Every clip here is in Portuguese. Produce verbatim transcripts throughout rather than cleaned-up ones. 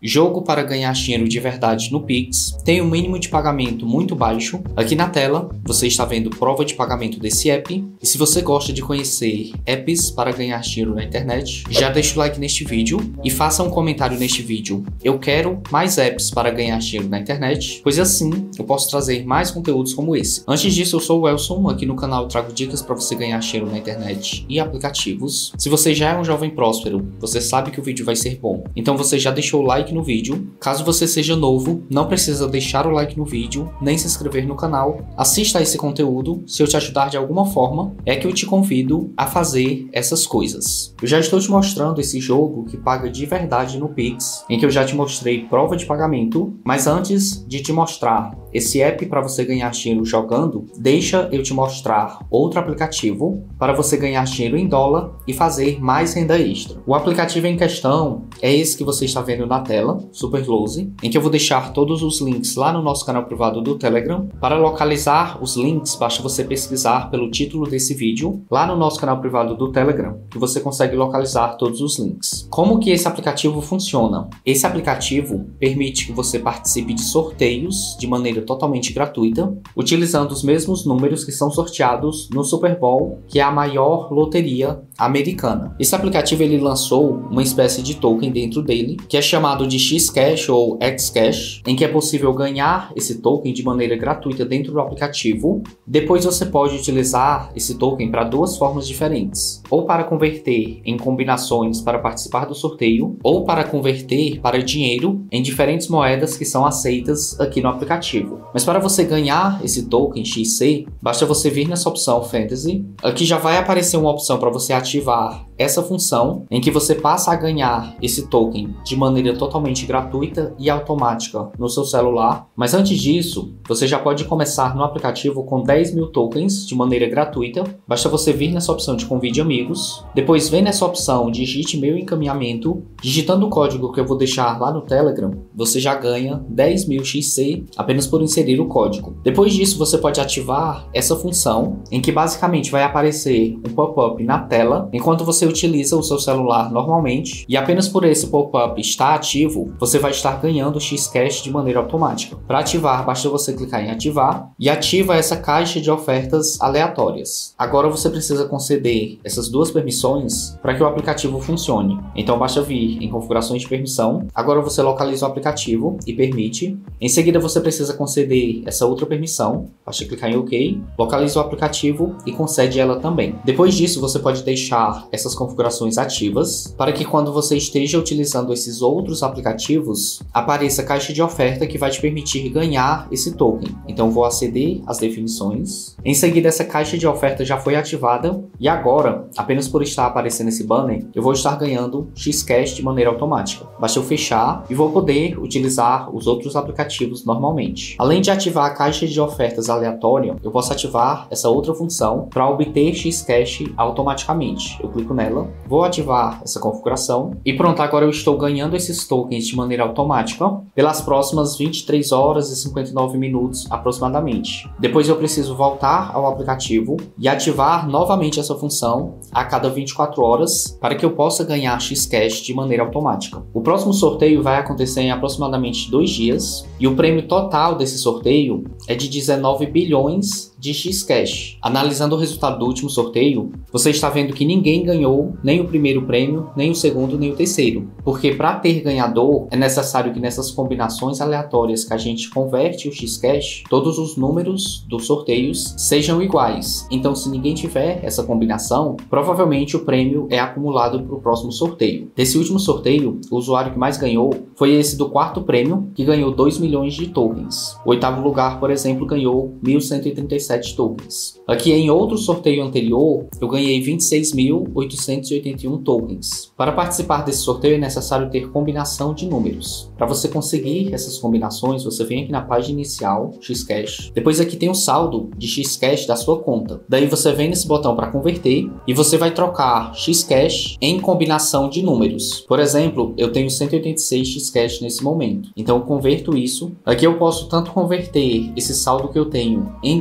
Jogo para ganhar dinheiro de verdade no Pix. Tem um mínimo de pagamento muito baixo. Aqui na tela você está vendo prova de pagamento desse app. E se você gosta de conhecer apps para ganhar dinheiro na internet, já deixa o like neste vídeo e faça um comentário neste vídeo. Eu quero mais apps para ganhar dinheiro na internet, pois assim eu posso trazer mais conteúdos como esse. Antes disso, eu sou o Elson. Aqui no canal eu trago dicas para você ganhar dinheiro na internet e aplicativos. Se você já é um jovem próspero, você sabe que o vídeo vai ser bom. Então você já deixou o like no vídeo. Caso você seja novo, não precisa deixar o like no vídeo, nem se inscrever no canal. Assista a esse conteúdo. Se eu te ajudar de alguma forma, é que eu te convido a fazer essas coisas. Eu já estou te mostrando esse jogo que paga de verdade no Pix, em que eu já te mostrei prova de pagamento, mas antes de te mostrar esse app para você ganhar dinheiro jogando, deixa eu te mostrar outro aplicativo para você ganhar dinheiro em dólar e fazer mais renda extra. O aplicativo em questão é esse que você está vendo na tela, Superlose, em que eu vou deixar todos os links lá no nosso canal privado do Telegram. Para localizar os links, basta você pesquisar pelo título desse vídeo lá no nosso canal privado do Telegram, que você consegue localizar todos os links. Como que esse aplicativo funciona? Esse aplicativo permite que você participe de sorteios de maneira totalmente gratuita, utilizando os mesmos números que são sorteados no Super Bowl, que é a maior loteria americana. Esse aplicativo ele lançou uma espécie de token dentro dele, que é chamado de Xcash ou Xcash, em que é possível ganhar esse token de maneira gratuita dentro do aplicativo. Depois você pode utilizar esse token para duas formas diferentes, ou para converter em combinações para participar do sorteio, ou para converter para dinheiro em diferentes moedas que são aceitas aqui no aplicativo. Mas para você ganhar esse token X C, basta você vir nessa opção Fantasy. Aqui já vai aparecer uma opção para você ativar essa função, em que você passa a ganhar esse token de maneira totalmente gratuita e automática no seu celular. Mas antes disso, você já pode começar no aplicativo com dez mil tokens de maneira gratuita. Basta você vir nessa opção de convide amigos, depois vem nessa opção digite meu encaminhamento. Digitando o código que eu vou deixar lá no Telegram, você já ganha dez mil X C apenas por inserir o código. Depois disso, você pode ativar essa função, em que basicamente vai aparecer um pop-up na tela enquanto você utiliza o seu celular normalmente, e apenas por esse pop-up estar ativo, você vai estar ganhando Xcash de maneira automática. Para ativar, basta você clicar em ativar e ativa essa caixa de ofertas aleatórias. Agora você precisa conceder essas duas permissões para que o aplicativo funcione. Então basta vir em configurações de permissão. Agora você localiza o aplicativo e permite. Em seguida você precisa conceder essa outra permissão. Basta clicar em OK, localiza o aplicativo e concede ela também. Depois disso você pode deixar essas configurações ativas para que quando você esteja utilizando esses outros aplicativos, apareça a caixa de oferta que vai te permitir ganhar esse token. Então vou aceder às definições. Em seguida essa caixa de oferta já foi ativada e agora, apenas por estar aparecendo esse banner, eu vou estar ganhando Xcash de maneira automática. Basta eu fechar e vou poder utilizar os outros aplicativos normalmente. Além de ativar a caixa de ofertas aleatória, eu posso ativar essa outra função para obter Xcash automaticamente. Eu clico nela, vou ativar essa configuração e pronto, agora eu estou ganhando esses tokens de maneira automática pelas próximas vinte e três horas e cinquenta e nove minutos aproximadamente. Depois eu preciso voltar ao aplicativo e ativar novamente essa função a cada vinte e quatro horas para que eu possa ganhar Xcash de maneira automática. O próximo sorteio vai acontecer em aproximadamente dois dias e o prêmio total desse sorteio é de dezenove bilhões de Xcash. Analisando o resultado do último sorteio, você está vendo que ninguém ganhou nem o primeiro prêmio, nem o segundo, nem o terceiro. Porque para ter ganhador, é necessário que nessas combinações aleatórias que a gente converte o Xcash, todos os números dos sorteios sejam iguais. Então, se ninguém tiver essa combinação, provavelmente o prêmio é acumulado para o próximo sorteio. Desse último sorteio, o usuário que mais ganhou foi esse do quarto prêmio, que ganhou dois milhões de tokens. O oitavo lugar, por exemplo, ganhou mil cento e trinta e sete tokens. Aqui em outro sorteio anterior, eu ganhei vinte e seis mil oitocentos e oitenta e um tokens. Para participar desse sorteio é necessário ter combinação de números. Para você conseguir essas combinações, você vem aqui na página inicial, Xcash. Depois aqui tem o saldo de Xcash da sua conta. Daí você vem nesse botão para converter e você vai trocar Xcash em combinação de números. Por exemplo, eu tenho cento e oitenta e seis Xcash nesse momento. Então eu converto isso. Aqui eu posso tanto converter esse saldo que eu tenho em combinação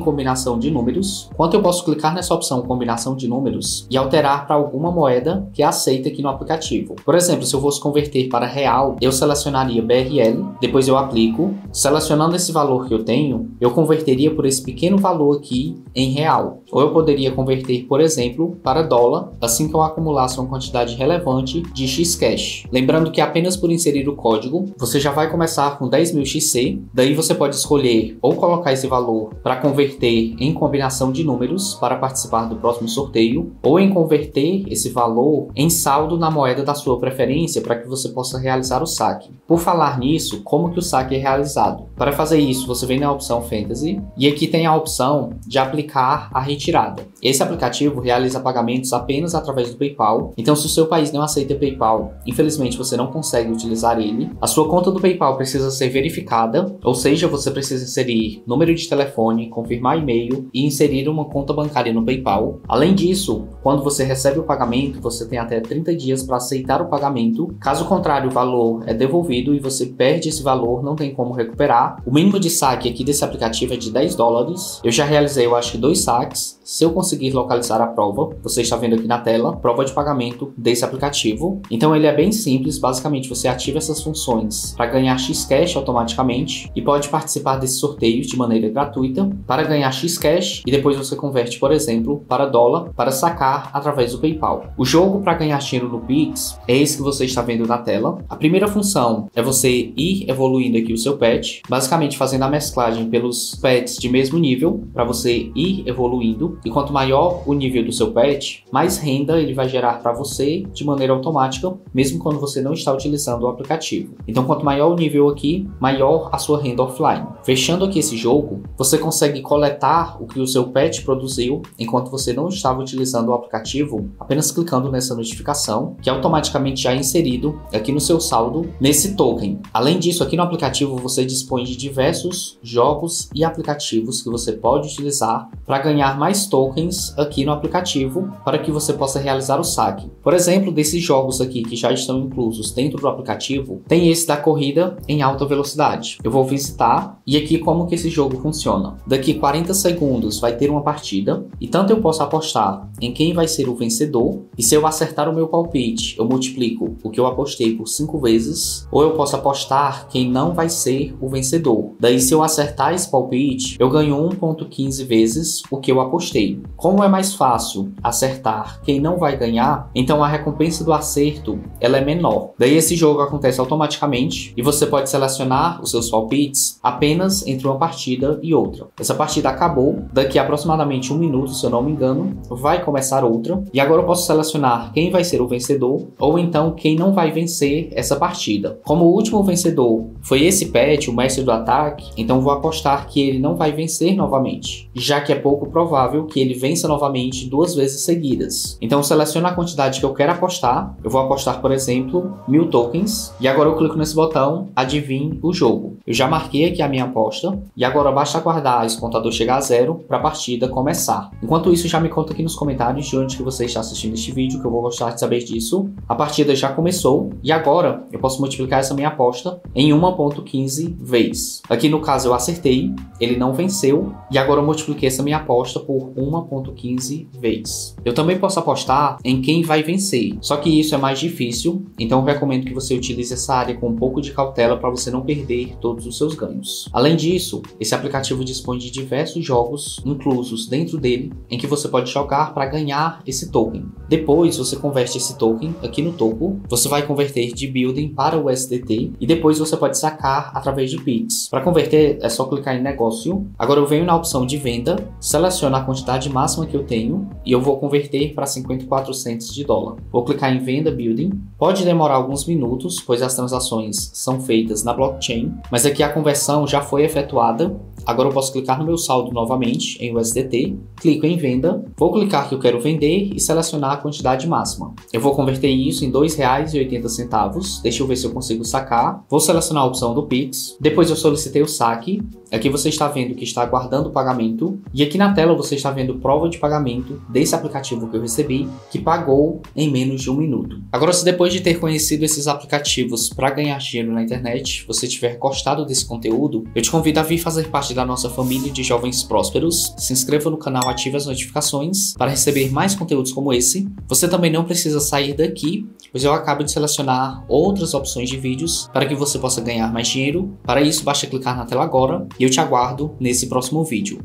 combinação de números, quanto eu posso clicar nessa opção combinação de números e alterar para alguma moeda que é aceita aqui no aplicativo. Por exemplo, se eu fosse converter para real, eu selecionaria B R L, depois eu aplico, selecionando esse valor que eu tenho, eu converteria por esse pequeno valor aqui em real. Ou eu poderia converter, por exemplo, para dólar, assim que eu acumulasse uma quantidade relevante de Xcash. Lembrando que apenas por inserir o código, você já vai começar com dez mil X C, daí você pode escolher ou colocar esse valor para converter em combinação de números para participar do próximo sorteio, ou em converter esse valor em saldo na moeda da sua preferência para que você possa realizar o saque. Por falar nisso, como que o saque é realizado? Para fazer isso, você vem na opção Fantasy e aqui tem a opção de aplicar a retirada. Esse aplicativo realiza pagamentos apenas através do PayPal, então se o seu país não aceita PayPal, infelizmente você não consegue utilizar ele. A sua conta do PayPal precisa ser verificada, ou seja, você precisa inserir número de telefone, confirmar e-mail e inserir uma conta bancária no PayPal. Além disso, quando você recebe o pagamento, você tem até trinta dias para aceitar o pagamento. Caso contrário, o valor é devolvido e você perde esse valor, não tem como recuperar. O mínimo de saque aqui desse aplicativo é de dez dólares. Eu já realizei, eu acho que dois saques. Se eu conseguir localizar a prova, você está vendo aqui na tela, prova de pagamento desse aplicativo. Então ele é bem simples, basicamente você ativa essas funções para ganhar Xcash automaticamente e pode participar desses sorteios de maneira gratuita para ganhar Xcash e depois você converte, por exemplo, para dólar para sacar através do PayPal. O jogo para ganhar dinheiro no Pix é esse que você está vendo na tela. A primeira função é você ir evoluindo aqui o seu pet, basicamente fazendo a mesclagem pelos pets de mesmo nível para você ir evoluindo. E quanto maior o nível do seu pet, mais renda ele vai gerar para você de maneira automática, mesmo quando você não está utilizando o aplicativo. Então, quanto maior o nível aqui, maior a sua renda offline. Fechando aqui esse jogo, você consegue coletar o que o seu pet produziu enquanto você não estava utilizando o aplicativo, apenas clicando nessa notificação, que automaticamente já é inserido aqui no seu saldo, nesse token. Além disso, aqui no aplicativo você dispõe de diversos jogos e aplicativos que você pode utilizar para ganhar mais tokens aqui no aplicativo para que você possa realizar o saque. Por exemplo, desses jogos aqui que já estão inclusos dentro do aplicativo, tem esse da corrida em alta velocidade. Eu vou visitar e aqui como que esse jogo funciona. Daqui quarenta segundos vai ter uma partida e tanto eu posso apostar em quem vai ser o vencedor e se eu acertar o meu palpite, eu multiplico o que eu apostei por cinco vezes, ou eu posso apostar quem não vai ser o vencedor. Daí se eu acertar esse palpite, eu ganho um vírgula quinze vezes o que eu apostei. Como é mais fácil acertar quem não vai ganhar, então a recompensa do acerto ela é menor. Daí esse jogo acontece automaticamente e você pode selecionar os seus palpites apenas entre uma partida e outra. Essa partida acabou, daqui a aproximadamente um minuto, se eu não me engano, vai começar outra e agora eu posso selecionar quem vai ser o vencedor ou então quem não vai vencer essa partida. Como o último vencedor foi esse pet, o mestre do ataque, então vou apostar que ele não vai vencer novamente, já que é pouco provável que ele vença novamente duas vezes seguidas. Então seleciono a quantidade que eu quero apostar, eu vou apostar, por exemplo, mil tokens, e agora eu clico nesse botão, adivinhe o jogo. Eu já marquei aqui a minha aposta, e agora basta aguardar esse contador chegar a zero para a partida começar. Enquanto isso, já me conta aqui nos comentários de onde que você está assistindo este vídeo, que eu vou gostar de saber disso. A partida já começou, e agora eu posso multiplicar essa minha aposta em uma vírgula quinze vezes. Aqui no caso eu acertei, ele não venceu, e agora eu multipliquei essa minha aposta por uma vírgula quinze vezes. Eu também posso apostar em quem vai vencer, só que isso é mais difícil, então eu recomendo que você utilize essa área com um pouco de cautela para você não perder todos os seus ganhos. Além disso, esse aplicativo dispõe de diversos jogos inclusos dentro dele, em que você pode jogar para ganhar esse token. Depois você converte esse token aqui no topo, você vai converter de building para o U S D T e depois você pode sacar através de Pix. Para converter é só clicar em negócio. Agora eu venho na opção de venda, seleciono a quantidade máxima que eu tenho e eu vou converter para cinquenta e quatro centos de dólar. Vou clicar em venda building. Pode demorar alguns minutos, pois as transações são feitas na blockchain, mas aqui a conversão já foi efetuada. Agora eu posso clicar no meu saldo novamente em U S D T, clico em venda, vou clicar que eu quero vender e selecionar a quantidade máxima. Eu vou converter isso em dois reais e oitenta centavos, deixa eu ver se eu consigo sacar. Vou selecionar a opção do Pix, depois eu solicitei o saque. Aqui você está vendo que está aguardando o pagamento e aqui na tela você está vendo prova de pagamento desse aplicativo que eu recebi, que pagou em menos de um minuto. Agora, se depois de ter conhecido esses aplicativos para ganhar dinheiro na internet, você tiver gostado desse conteúdo, eu te convido a vir fazer parte parte da nossa família de jovens prósperos. Se inscreva no canal, ative as notificações para receber mais conteúdos como esse. Você também não precisa sair daqui, pois eu acabo de selecionar outras opções de vídeos para que você possa ganhar mais dinheiro. Para isso, basta clicar na tela agora e eu te aguardo nesse próximo vídeo.